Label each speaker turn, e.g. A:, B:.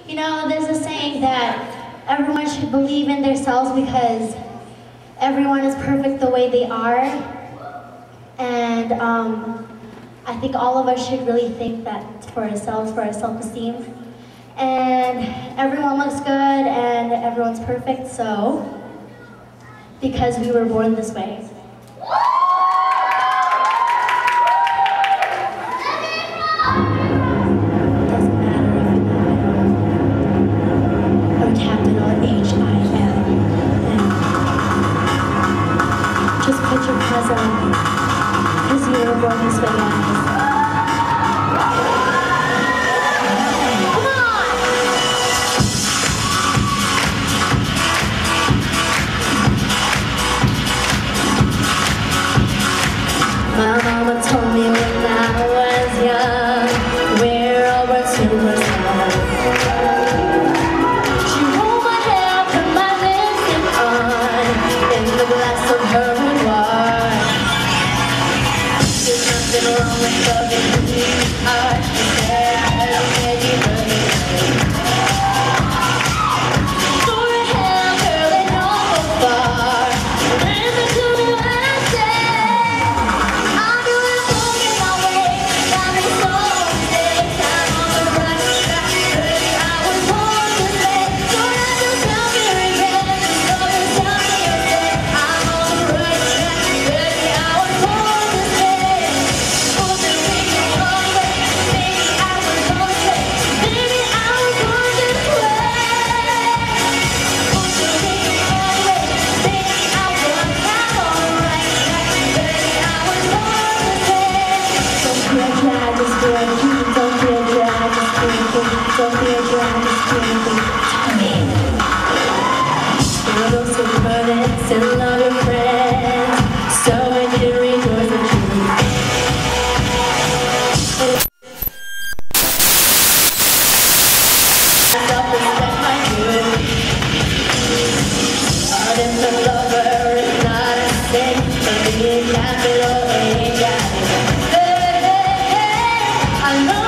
A: You know, there's a saying that everyone should believe in themselves because everyone is perfect the way they are. And I think all of us should really think that for ourselves, for our self-esteem. And everyone looks good and everyone's perfect, so because we were born this way. Just put your paws on, because you were born this way, guys. My mama told me when I was young, we're all born superstars. She rolled my hair, put my lipstick on, in the glass of her boudoir. There's nothing wrong with loving who you are, she said, I don't care you really. For a hair curling all far, listen to me when I say, I'm doing something my way, got me so sick, I'm on the right track, baby, I was born this way, don't have to tell me again, don't you tell me again, I'm on the right track, baby, I was born this way, put the ring on me, baby, I was born this way, baby, I was born this way, put the ring on me, baby, I was on the right track, baby, I was born this way. Don't feel dry, just do it. Don't feel dry, just do it. Don't feel dry, just do it. Tell me. You're those supermodels and love your friends, so I can rejoice with you. Self-respect my youth. Artist and lover is not a sin, but being capital ain't got it. Hey, hey, hey, I know.